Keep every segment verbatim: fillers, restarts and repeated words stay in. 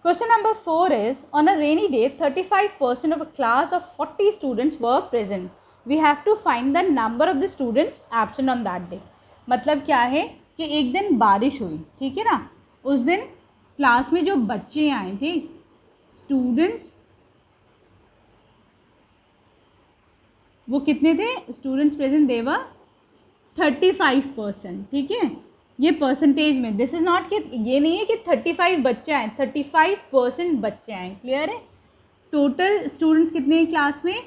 Question number four is, on a rainy day, thirty-five percent of a class of forty students were present. We have to find the number of the students absent on that day. मतलब क्या है कि एक दिन बारिश हुई, ठीक है ना, उस दिन क्लास में जो बच्चे आए थे, स्टूडेंट्स, वो कितने थे? Students present there were thirty five percent, ठीक है। ये परसेंटेज में, दिस इज़ नॉट कि ये नहीं है कि थर्टी फाइव बच्चे आए, थर्टी फाइव परसेंट बच्चे आए। क्लियर है? टोटल स्टूडेंट्स कितने हैं क्लास में?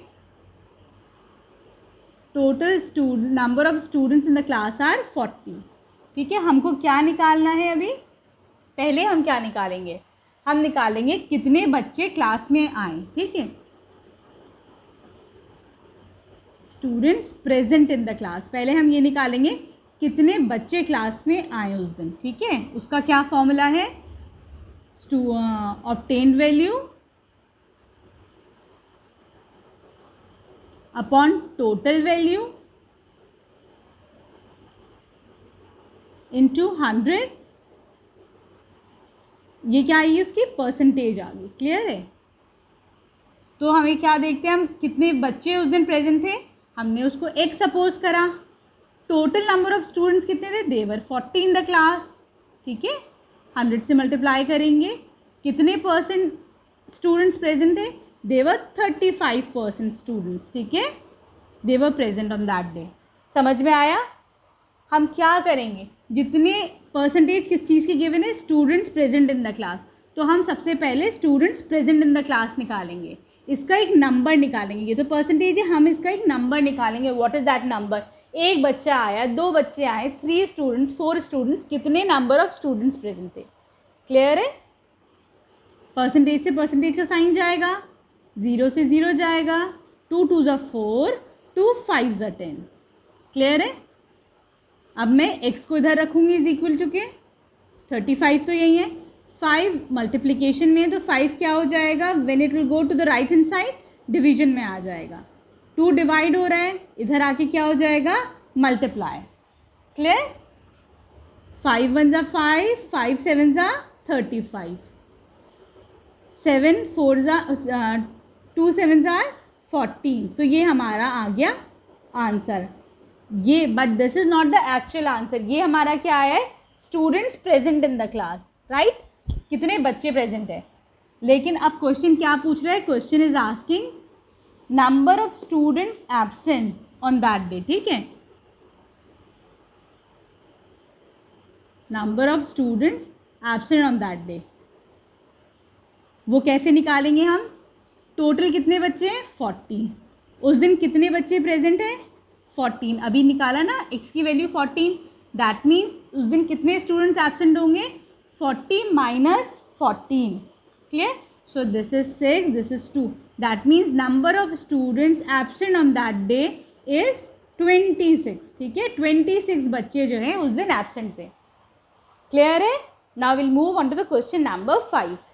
Total student number of students in the class are forty, ठीक है। हमको क्या निकालना है अभी? पहले हम क्या निकालेंगे? हम निकालेंगे कितने बच्चे क्लास में आए, ठीक है। Students present in the class, पहले हम ये निकालेंगे कितने बच्चे क्लास में आए उस दिन, ठीक है। उसका क्या फॉर्मूला है? Obtained value upon total value into hundred. ये क्या आई? उसकी परसेंटेज आ गई। क्लियर है? तो हमें क्या देखते हैं, हम कितने बच्चे उस दिन प्रेजेंट थे, हमने उसको एक सपोज करा। टोटल नंबर ऑफ स्टूडेंट्स कितने थे? There were forty in the class, ठीक है। हंड्रेड से मल्टीप्लाई करेंगे, कितने परसेंट स्टूडेंट्स प्रेजेंट थे? There were thirty five percent students, ठीक है, there were present on that day. समझ में आया? हम क्या करेंगे, जितने परसेंटेज किस चीज़ की गिवन है? Students present in the class, तो हम सबसे पहले students present in the class निकालेंगे, इसका एक नंबर निकालेंगे। ये तो परसेंटेज है, हम इसका एक नंबर निकालेंगे। What is that number? एक बच्चा आया, दो बच्चे आए, थ्री स्टूडेंट्स, फोर स्टूडेंट्स, कितने नंबर ऑफ स्टूडेंट्स प्रेजेंट थे। क्लियर है? परसेंटेज से परसेंटेज का साइन जाएगा, ज़ीरो से ज़ीरो जाएगा, टू टू ज़ा फोर, टू फाइव ज़ा टेन। क्लियर है? अब मैं x को इधर रखूँगी इज इक्वल टू के थर्टी फाइव, तो यही है। फाइव मल्टीप्लिकेशन में, तो फाइव क्या हो जाएगा? When it will go to the right hand side, division में आ जाएगा। टू डिवाइड हो रहा है, इधर आके क्या हो जाएगा? मल्टीप्लाई। क्लियर? फाइव वन ज़ा फाइव, फाइव सेवन ज़ा थर्टी फाइव, सेवन फोर ज़ा टू सेवन ज़ा फोर्टीन। तो ये हमारा आ गया आंसर। ये but this is not the actual answer. ये हमारा क्या आया है? Students present in the class, right? कितने बच्चे प्रेजेंट है। लेकिन अब क्वेश्चन क्या पूछ रहा है? Question is asking number of students absent on that day, ठीक है। Number of students absent on that day, वो कैसे निकालेंगे हम? टोटल कितने बच्चे हैं? फोर्टी। उस दिन कितने बच्चे प्रेजेंट हैं? फोर्टीन। अभी निकाला ना x की वैल्यू फोर्टीन, दैट मीन्स उस दिन कितने स्टूडेंट्स एब्सेंट होंगे? Forty minus fourteen. Clear? So this is six, this is two, that means number of students absent on that day is twenty six, ठीक है। ट्वेंटी सिक्स बच्चे जो हैं उस दिन एब्सेंट थे। क्लियर है? Now will move on to the question number five.